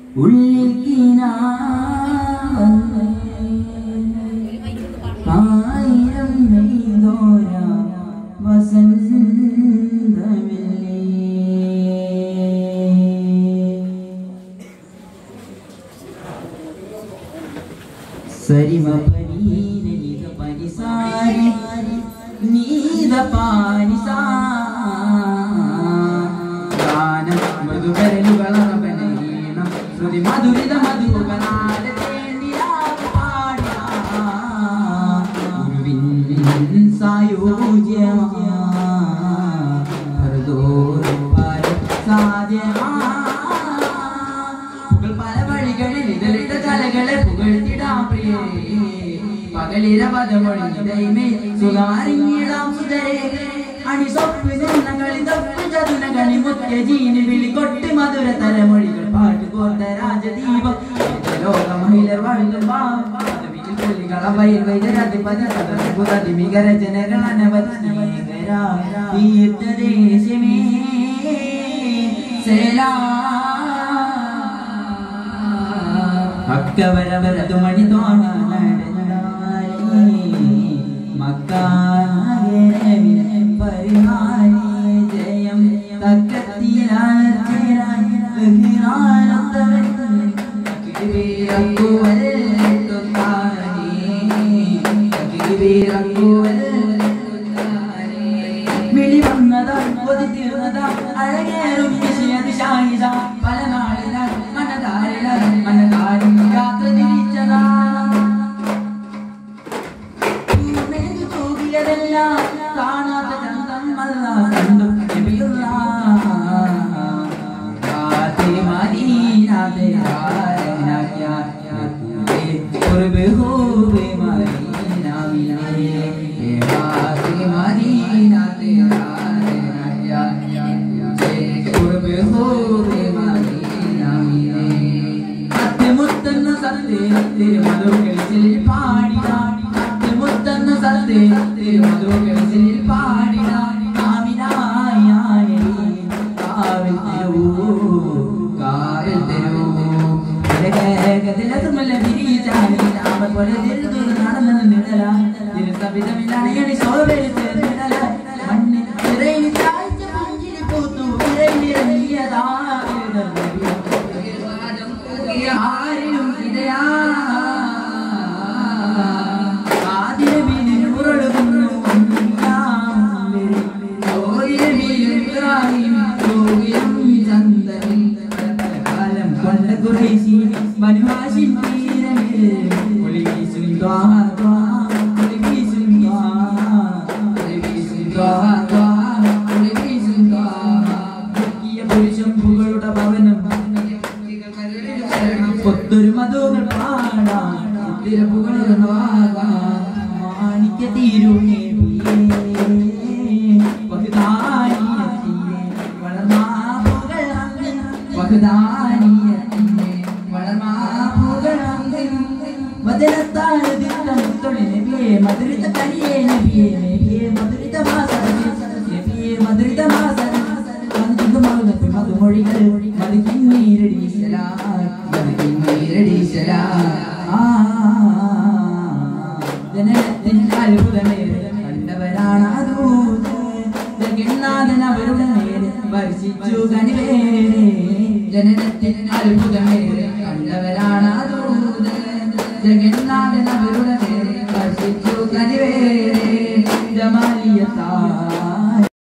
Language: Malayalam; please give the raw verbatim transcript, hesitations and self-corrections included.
ആയിരം നെയ്തോര വസന്തമില്ലേ സരിമ പരീന നിത പരിസാരി നീത പാനിസാ ഗാനം മധുകരലുകളറബനീണം ശ്രുതി മധുരിത മധുകനാട മധുര തരമൊഴികൾ പാട്ടുകോട്ട രാജദീപം ലോക മഹിളർ വാഴും അക്കവരവരതു മണി തോണ പരിഹാരി ജയം തക്കത്തിലാണ് വിളി വന്നതാ കൊതി തീർന്നതാ അഴകേറും ദിശായിത പല നാളില മനതാരില മനതാരും യാത്ര തിരിച്ചതാ തൂകിയതെല്ലാം കാണാത്ത ചന്തം അല്ല കണ്ടു ജഗന്നാഥൻ അവരുടെ സ്പർശിച്ചു കനിവേറെ ജമാലിയത്താ